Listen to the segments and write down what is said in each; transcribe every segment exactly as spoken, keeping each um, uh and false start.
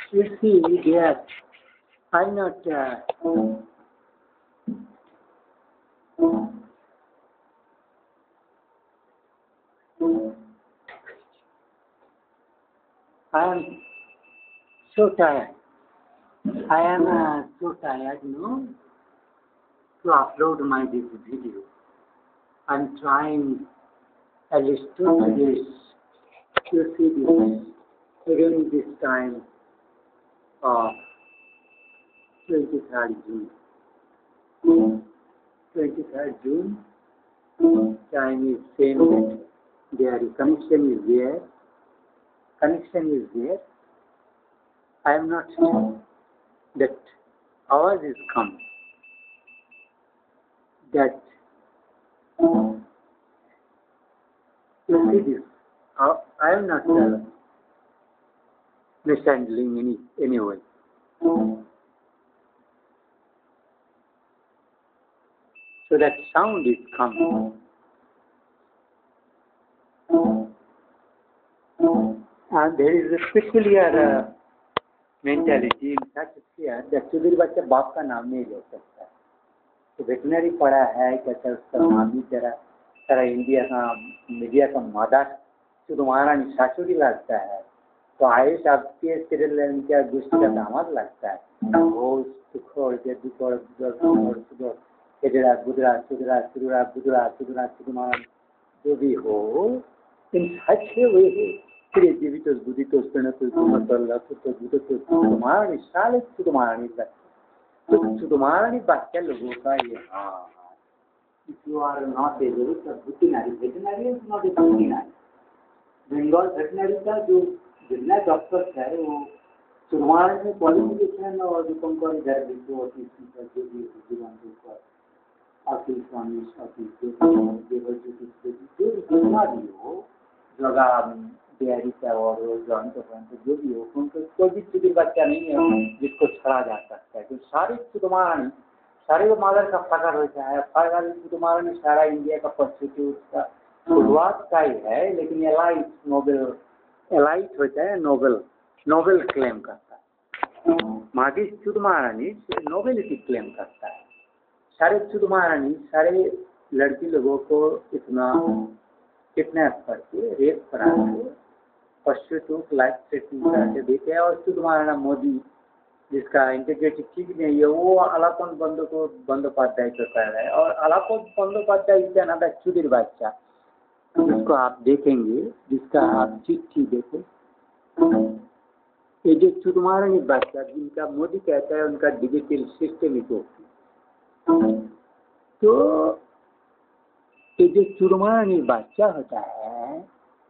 You see, dear, I'm not. Uh, I am so tired. I am uh, so tired, you know, to upload my this video. I'm trying at least two days to see this during this time of twenty-third June. twenty-third June, time is same that their connection is there. Connection is there. I am not sure that ours is come. That you see this. Uh, I am not uh, mishandling any anyway. So that sound is coming. And there is a peculiar uh, mentality in such a sphere that Sudhir बच्चा बाप का नाम नहीं ले सकता. तो veterinary पढ़ा है कहता है उसका नाम ही तेरा सारा इंडिया का मीडिया का मादा तुम्हारा निशाचुरी लगता है. तो आयुष आपके सीरियल क्या गुस्से का दामाद लगता है. वो सुखोड़ के दुखोड़ दुखोड़ सुखोड़ केजरा गुजरा सुधरा सुधरा गुजरा सुधरा सुधरा जो भी हो इन अच्छे हुए फिर जीवित बुद्धित प्रणत सुधुमारणी साले सुधुमारणी तो सुधुमारणी वाक्य लोगों का ये हाँ. If you are not a very veterinary, veterinary is not a veterinary. Bengal veterinary का जो जितना डॉक्टर है वो सुधुमारणी में क्वालिफिकेशन और दीपंकर इधर भी तो जो भी जीवन को अखिल स्वामी अखिल देवर जो जो जितना भी हो जगह डेयरी का और जॉइंट जो भी हो उनको कोई भी चीज बच्चा नहीं है जिसको छड़ा जा सकता है. तो सारी सुधुमारणी सारे मादर का प्रकार होता है. फाइनल सुधुमारणी सारा इंडिया का प्रस्तुति उसका शुरुआत का ही है. लेकिन एलाइट नोबेल एलाइट होता है नोबेल नोबेल क्लेम करता है. मागी सुधुमारणी नोबेलिटी क्लेम करता है. सारे सुधुमारणी सारे लड़की लोगों को इतना किडनैप करके रेप करा के पश्चिम लाइफ सेटिंग करके देते हैं. और सुधुमारणा मोदी जिसका इंटीग्रिटी ठीक नहीं है वो अलापन बंदो को बंदोपाध्याय को कर रहा है. और अलापन बंदोपाध्याय इसका नाम है सुधीर बच्चा जिसको आप देखेंगे जिसका आप चिट्ठी देखें ये जो सुधुमारणी बच्चा जिनका मोदी कहता है उनका डिजिटल सिस्टम ही तो ये जो सुधुमारणी बच्चा होता है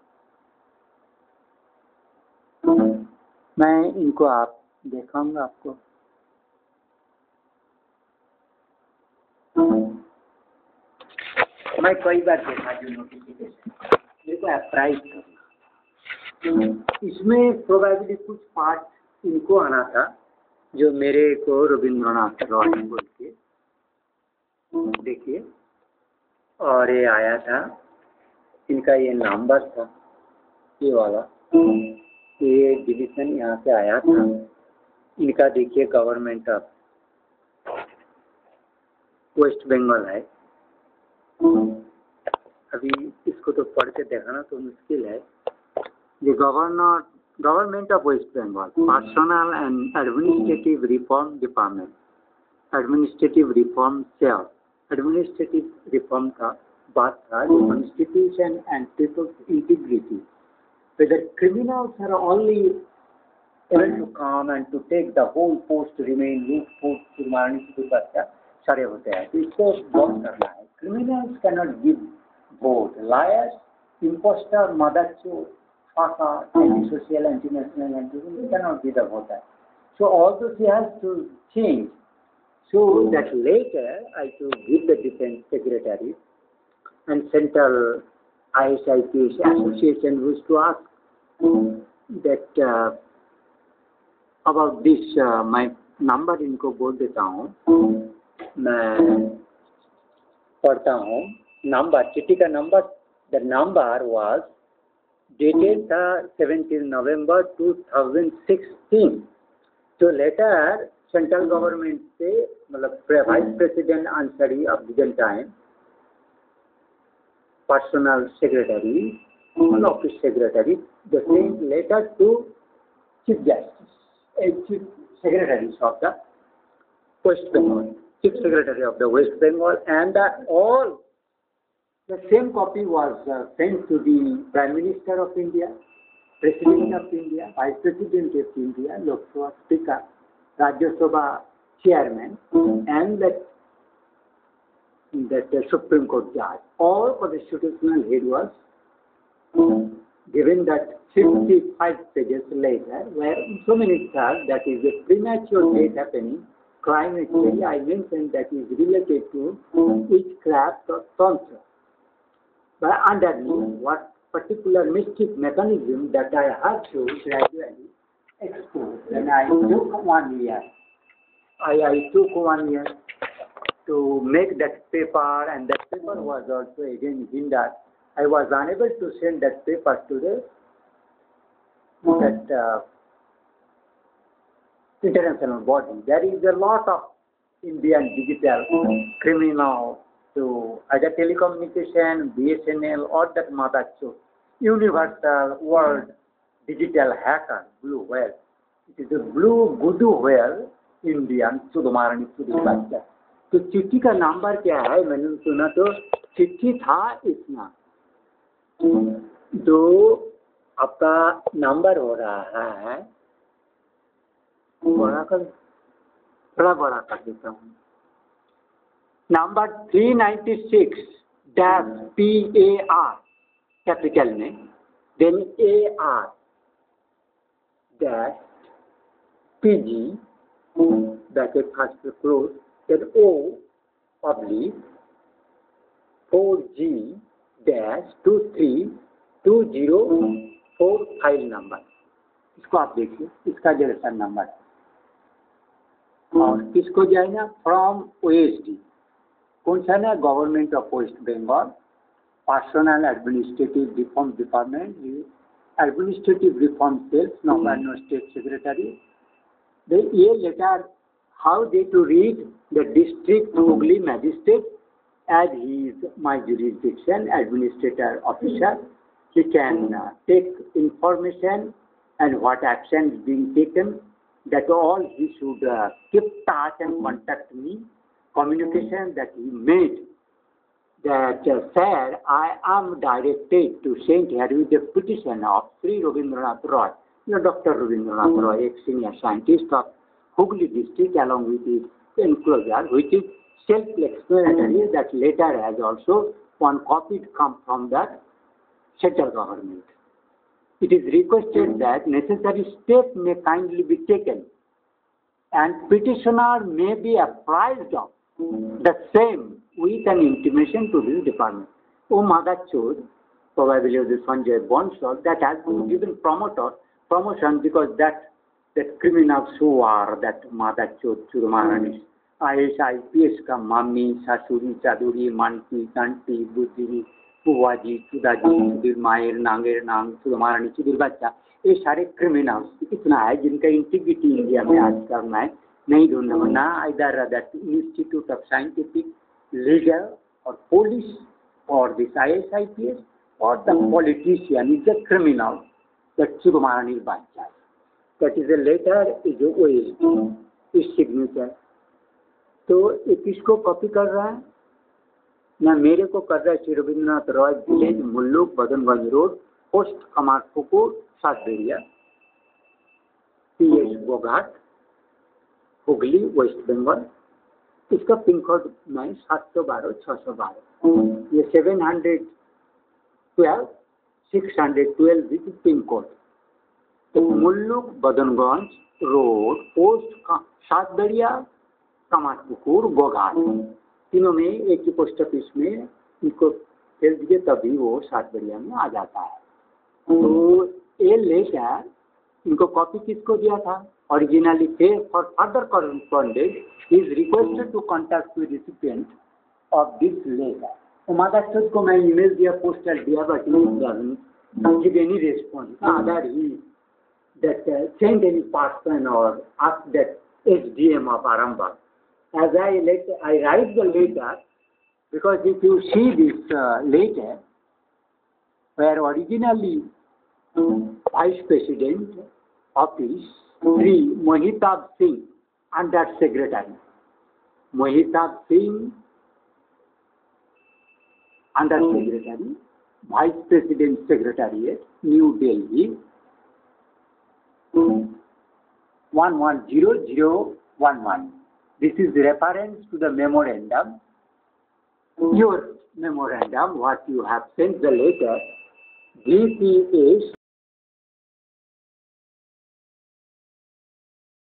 मैं इनको आप दिखाऊंगा आपको. मैं कई बार देखा जो नोटिफिकेशन मेरे को अप्राइज करना. इसमें प्रोबेबली कुछ पार्ट इनको आना था जो मेरे को रविंद्रनाथ रॉय बोल के देखिए. और ये आया था इनका ये नंबर था ये वाला ये डिवीजन यहाँ से आया था. इनका देखिए गवर्नमेंट ऑफ वेस्ट बंगाल है. अभी इसको तो पढ़ के दिखाना तो मुश्किल है. ये governor government of waste Bengal personnel and administrative reform department administrative reform cell administrative reform का बात था. Constitution and people's integrity whether criminals are only able to come and to take the whole post to remain loot post सुधुमारणी से बच्चा सारे होते हैं. तो इसको बहुत करना है. criminals cannot give vote. liars, imposter, motherchode, faka, anti-social, anti-national, anti cannot be the voter. So all those he has to change. So that later I to give the defense secretary and central I S I P association was to ask that uh, about this uh, my number इनको बोल देता हूँ. मैं पढ़ता हूँ number चिट्ठी का number. The number was dated the seventeenth November two thousand sixteen तो लेटर सेंट्रल गवर्नमेंट से मतलब वाइस प्रेसिडेंट आंसरी of given time personal secretary office secretary the sent letter to chief justice chief secretary of the West Bengal chief secretary of the West Bengal and that all the same copy was uh, sent to the Prime Minister of India, President of India, Vice President of India, Lok Sabha Speaker, Rajya Sabha Chairman, and that that uh, Supreme Court judge. All constitutional head was given that fifty-five pages later, where so many stars that is a premature death happening. Climate change, I mentioned that is related to witchcraft or tantra. But underneath, what particular mystic mechanism that I have to gradually expose. Then I took one year. I, I took one year to make that paper, and that paper was also again hindered. I was unable to send that paper to the that. Uh, international body. There is a lot of Indian digital criminal to either telecommunication, B S N L or that mother show. Universal world digital hacker, blue whale. It is a blue voodoo whale Indian सुधमारणी सुधीर बच्चा. तो चिट्ठी का number क्या है? मैंने सुना तो चिट्ठी था इतना. तो आपका नंबर हो रहा है बड़ा कर बड़ा बड़ा कर देता हूँ. Number three ninety six dash P A R capital में, then A R dash P G bracket first close, then O oblique four G dash two three two zero four file number. इसको आप देखिए, इसका register number है. और किसको जाएगा? From O S D. कौन सा ना? Government of waste Bengal, personal administrative reform department, administrative reform cells, non state secretary. ये letter how they to read the district Hooghly magistrate as he is my jurisdiction administrator officer. He can uh, take information and what action is being taken. That all he should uh, keep touch and contact me. Communication that he made that uh, sir, I am directed to send here with the petition of Sri Rabindranath Roy, you know, Doctor Rabindranath Roy, ex-senior scientist of Hooghly district, along with his enclosure, which is self-explanatory. That letter has also one copy come from the central government. It is requested that necessary steps may kindly be taken and petitioner may be apprised of the same with an intimation to this department. Oh, Madachod, probably the Sanjay Bonsal, that has been given promoter promotion because that that criminals who are that Madachod, Churumaranis, I S I P S का मामी, सासुरी, चादुरी, मानती, कांटी, बुद्धिनी, बुआजी, चुदाजी, चुदिर मायर, नांगेर नांग, चुदमारानी, चुदिर बच्चा, ये सारे criminals इतना है जिनका इंटीग्रिटी इंडिया में आज करना है, नहीं ढूंढना ना इधर that institute of scientific legal और पुलिस और this I S I P S और the politician is the criminal that चुदमारानी बच्चा. That is a letter is OS is signature. तो ये किसको कॉपी कर रहा है? ना मेरे को कर रहा है. Shri Rabindranath Roy, village Mulluk, Badanganj road, post Kamarpukur, Satberia, P S Goghat, Hooghly, West Bengal. इसका पिन कोड में सात सौ बारह छः सौ बारह, ये seven hundred twelve six hundred twelve with pin code. तो मुल्लुक, बदनगंज रोड, पोस्ट सातबेरिया, कमारपुकुर, गोघाट, तीनों में एक ही पोस्ट ऑफिस में इनको भेज दीजिए तभी वो सातबेरिया में आ जाता है. तो ये लेकर इनको कॉपी किसको दिया था? ओरिजिनली पे for further correspondence is requested to contact with recipient of this letter. तो मादार को मैं ईमेल दिया, पोस्टल दिया, बट नहीं give any response. Other he that uh, send any person or ask that S D M of Arambagh. As I let I write the letter, because if you see this uh, letter, where originally Vice President Office, Sri Mohitab Singh, Under Secretary. Mohitab Singh, Under Secretary, Vice President Secretariat, New Delhi, one one zero zero one one. This is reference to the memorandum. Your memorandum, what you have sent the letter, G P S